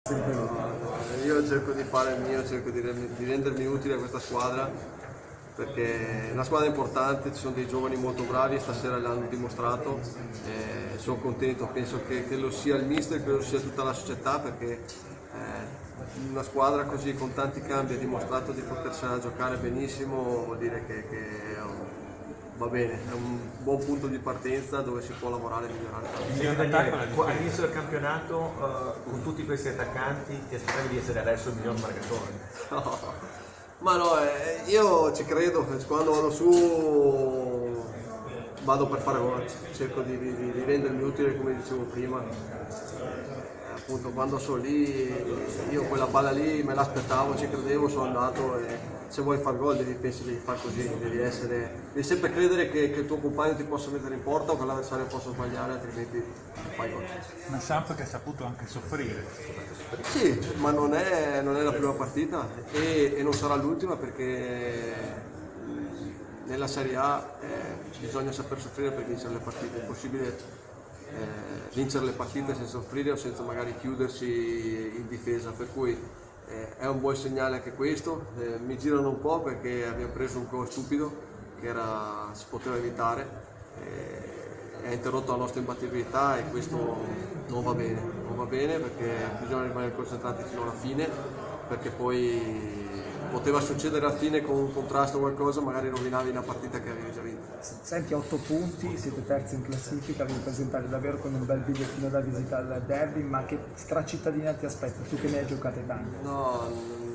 Io cerco di fare il mio, cerco di rendermi utile a questa squadra perché è una squadra importante, ci sono dei giovani molto bravi, stasera l'hanno dimostrato, sono contento, penso che lo sia il mister, che lo sia tutta la società perché una squadra così con tanti cambi ha dimostrato di potersela giocare benissimo, vuol dire che va bene, è un buon punto di partenza dove si può lavorare e migliorare. All'inizio del campionato con tutti questi attaccanti ti aspettavi di essere adesso il miglior marcatore? No. Ma no, io ci credo, quando vado su vado per fare gol, cerco di rendermi utile come dicevo prima. Appunto quando sono lì, io quella palla lì me l'aspettavo, ci credevo, sono andato e se vuoi far gol devi fare così, devi sempre credere che il tuo compagno ti possa mettere in porta o che l'avversario possa sbagliare, altrimenti fai gol. Una Samp che ha saputo anche soffrire. Sì, ma non è la prima partita e non sarà l'ultima perché nella Serie A bisogna saper soffrire per vincere le partite, è impossibile vincere le partite senza soffrire o senza magari chiudersi in difesa, per cui è un buon segnale anche questo. Mi girano un po' perché abbiamo preso un gol stupido che si poteva evitare, ha interrotto la nostra imbattibilità e questo non va bene perché bisogna rimanere concentrati fino alla fine, perché poi poteva succedere alla fine con un contrasto o qualcosa, magari rovinavi una partita che avevi già vinto. Senti, 8 punti, siete terzi in classifica, vi presentate davvero con un bel bigliettino da visita al derby, ma che stracittadina ti aspetta? Tu che ne hai giocate tante? No,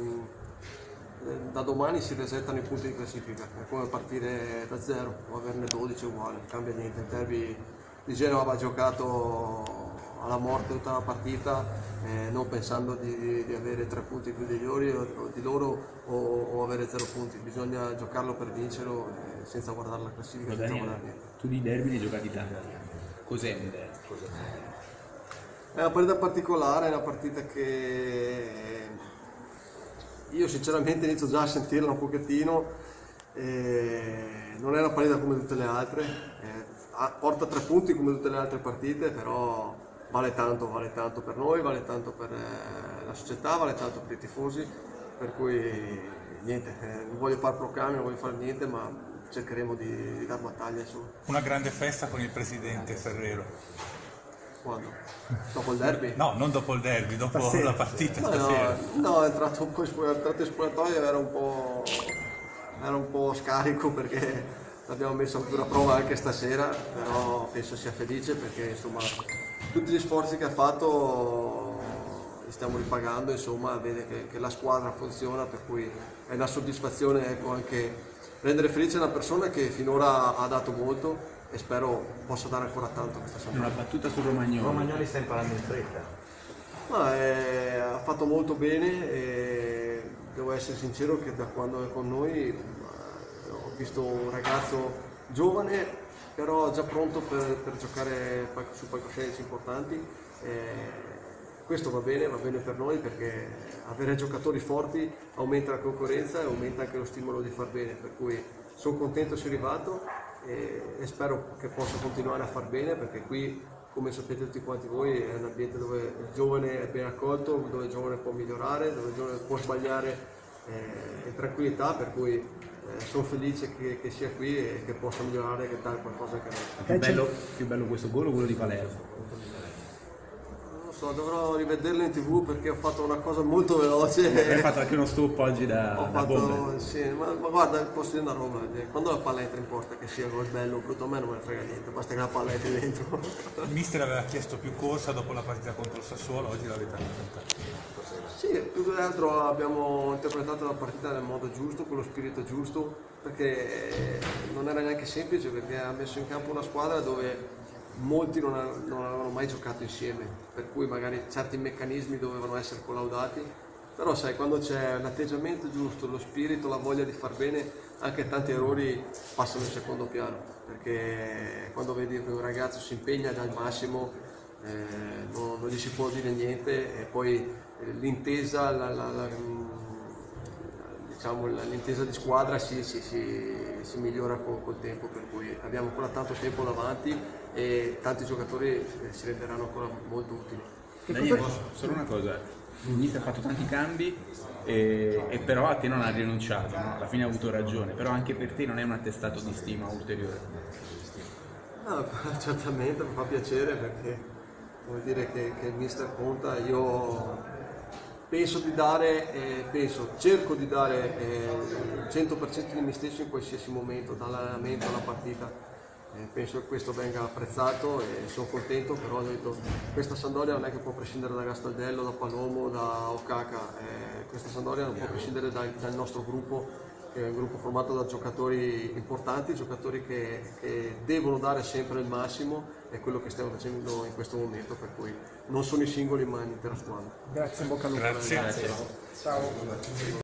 da domani si resettano i punti di classifica, è come partire da zero o averne 12 uguale, non cambia niente. Il derby di Genova va giocato alla morte tutta la partita, non pensando di avere 3 punti più di loro o avere 0 punti, bisogna giocarlo per vincerlo senza guardare la classifica. Tu di derby ne hai giocati tanti, cos'è un derby? È una partita particolare, è una partita che io sinceramente inizio già a sentirla un pochettino, non è una partita come tutte le altre, porta 3 punti come tutte le altre partite, però vale tanto per noi, vale tanto per la società, vale tanto per i tifosi, per cui niente, non voglio fare proclami, non voglio fare niente, ma cercheremo di dar battaglia su. Una grande festa con il presidente Ferrero. Quando? Dopo il derby? No, non dopo il derby, dopo la partita stasera. No, è entrato in spogliatoio, era un po' scarico perché l'abbiamo messo ancora a prova anche stasera, però penso sia felice perché insomma tutti gli sforzi che ha fatto li stiamo ripagando, insomma vede che la squadra funziona, per cui è una soddisfazione, ecco, anche rendere felice una persona che finora ha dato molto e spero possa dare ancora tanto questa settimana. Una battuta su Romagnoli. Romagnoli sta imparando in fretta. Ha fatto molto bene e devo essere sincero che da quando è con noi ho visto un ragazzo giovane però già pronto per giocare su palcoscenici importanti. Questo va bene per noi perché avere giocatori forti aumenta la concorrenza e aumenta anche lo stimolo di far bene, per cui sono contento sia arrivato e spero che possa continuare a far bene, perché qui, come sapete tutti quanti voi, è un ambiente dove il giovane è ben accolto, dove il giovane può migliorare, dove il giovane può sbagliare in tranquillità, per cui sono felice che sia qui e che possa migliorare e che dare qualcosa anche a noi. Più bello questo gol o quello di Palermo? Non so, dovrò rivederlo in TV perché ho fatto una cosa molto veloce. Hai fatto anche uno stop oggi da bomber. Sì, ma guarda, posso dire una roba, quando la palla entra in porta, che sia gol bello o brutto, a me non me ne frega niente, basta che la palla entri dentro. Il mister aveva chiesto più corsa dopo la partita contro il Sassuolo, oggi l'avete accontentato. Sì, più che altro abbiamo interpretato la partita nel modo giusto, con lo spirito giusto, perché non era neanche semplice, perché ha messo in campo una squadra dove molti non avevano mai giocato insieme, per cui magari certi meccanismi dovevano essere collaudati, però sai, quando c'è l'atteggiamento giusto, lo spirito, la voglia di far bene, anche tanti errori passano in secondo piano, perché quando vedi che un ragazzo si impegna dal massimo non gli si può dire niente, e poi l'intesa, diciamo, l'intesa di squadra si migliora col tempo, per cui abbiamo ancora tanto tempo davanti e tanti giocatori si renderanno ancora molto utili. Daniele, solo una cosa, il mister ha fatto tanti cambi e però a te non ha rinunciato, no? Alla fine ha avuto ragione, però anche per te non è un attestato di stima ulteriore. No, certamente mi fa piacere perché vuol dire che il mister conta. Io penso di dare, cerco di dare il 100% di me stesso in qualsiasi momento, dall'allenamento alla partita. Penso che questo venga apprezzato e sono contento, però ho detto questa Sampdoria non è che può prescindere da Gastaldello, da Palomo, da Okaka, questa Sampdoria non può prescindere dal nostro gruppo, che è un gruppo formato da giocatori importanti, giocatori che devono dare sempre il massimo, è quello che stiamo facendo in questo momento, per cui non sono i singoli ma l'intera squadra. Grazie, in bocca al lupo. Grazie. Ciao.